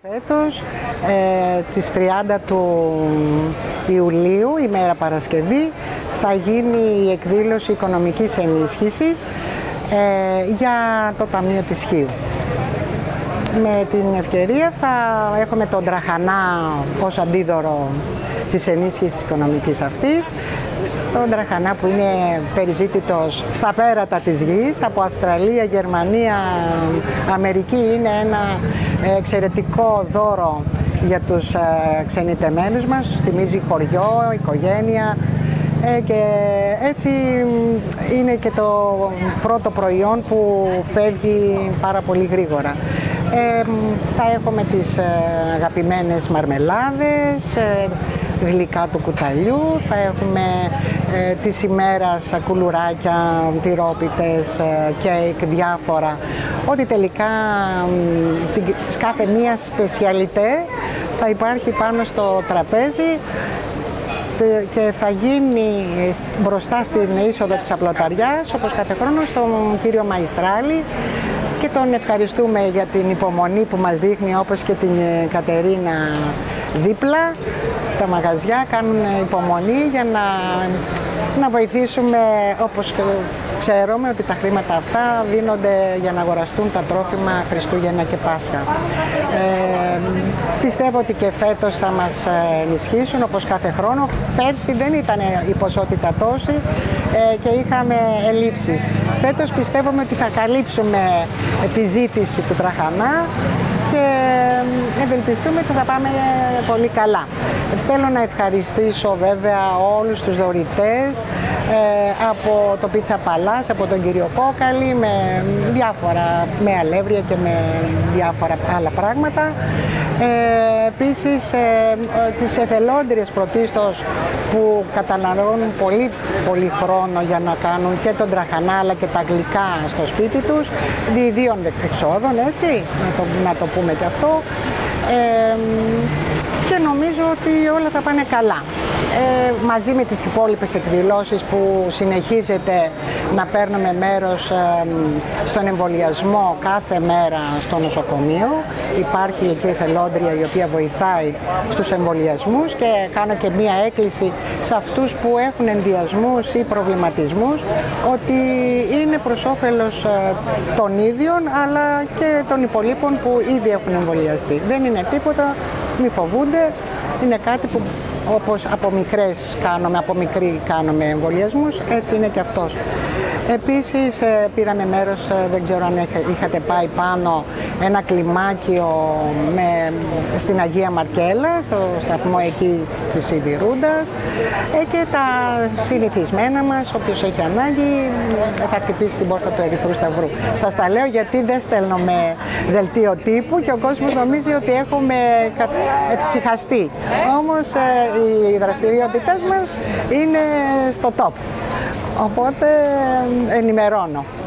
Φέτος, τις 30 του Ιουλίου, ημέρα Παρασκευή, θα γίνει η εκδήλωση οικονομικής ενίσχυσης για το Ταμείο της Χίου. Με την ευκαιρία θα έχουμε τον τραχανά ως αντίδωρο της ενίσχυσης οικονομικής αυτής. Τον τραχανά που είναι περιζήτητος στα πέρατα της γης, από Αυστραλία, Γερμανία, Αμερική. Είναι ένα εξαιρετικό δώρο για τους ξενιτεμένους μας, τους θυμίζει χωριό, οικογένεια, και έτσι είναι και το πρώτο προϊόν που φεύγει πάρα πολύ γρήγορα. Θα έχουμε τις αγαπημένες μαρμελάδες, γλυκά του κουταλιού, θα έχουμε της ημέρας κουλουράκια, τυρόπιτες, κέικ, διάφορα. Ό,τι τελικά της κάθε μία σπεσιαλιτέ θα υπάρχει πάνω στο τραπέζι και θα γίνει μπροστά στην είσοδο της Απλοταριάς, όπως κάθε χρόνο, στον κύριο Μαϊστράλη, και τον ευχαριστούμε για την υπομονή που μας δείχνει, όπως και την Κατερίνα δίπλα. Τα μαγαζιά κάνουν υπομονή για να βοηθήσουμε, όπως ξέρουμε ότι τα χρήματα αυτά δίνονται για να αγοραστούν τα τρόφιμα Χριστούγεννα και Πάσχα. Πιστεύω ότι και φέτος θα μας ενισχύσουν όπως κάθε χρόνο. Πέρσι δεν ήταν η ποσότητα τόση και είχαμε ελλείψεις. Φέτος πιστεύουμε ότι θα καλύψουμε τη ζήτηση του τραχανά και ευελπιστούμε ότι θα πάμε πολύ καλά. Θέλω να ευχαριστήσω βέβαια όλους τους δωρητές από το Πίτσα Παλάς, από τον κύριο Κόκαλη, με αλεύρια και με διάφορα άλλα πράγματα. Επίσης τις εθελόντριες πρωτίστως που καταναλώνουν πολύ χρόνο για να κάνουν και τον τραχανά αλλά και τα γλυκά στο σπίτι τους, διηδίων εξόδων, έτσι, να το πούμε και αυτό. Και νομίζω ότι όλα θα πάνε καλά. Μαζί με τις υπόλοιπες εκδηλώσεις που συνεχίζετε να παίρνουμε μέρος στον εμβολιασμό κάθε μέρα στο νοσοκομείο. Υπάρχει εκεί εθελόντρια η οποία βοηθάει στους εμβολιασμούς, και κάνω και μία έκκληση σε αυτούς που έχουν ενδιασμούς ή προβληματισμούς, ότι είναι προς όφελος των ίδιων αλλά και των υπολείπων που ήδη έχουν εμβολιαστεί. Δεν είναι τίποτα, μη φοβούνται, είναι κάτι που όπως από μικρή κάνουμε εμβολιασμούς, έτσι είναι και αυτός. Επίσης πήραμε μέρος, δεν ξέρω αν είχατε πάει πάνω, ένα κλιμάκιο στην Αγία Μαρκέλα, στο σταθμό εκεί της Σιδηρούντας, και τα συνηθισμένα μας, όποιος έχει ανάγκη θα χτυπήσει την πόρτα του Ερυθρού Σταυρού. Σας τα λέω γιατί δεν στέλνω με δελτίο τύπου και ο κόσμος νομίζει ότι έχουμε ευσυχαστεί. Όμως οι δραστηριότητες μας είναι στο top. Οπότε ενημερώνω.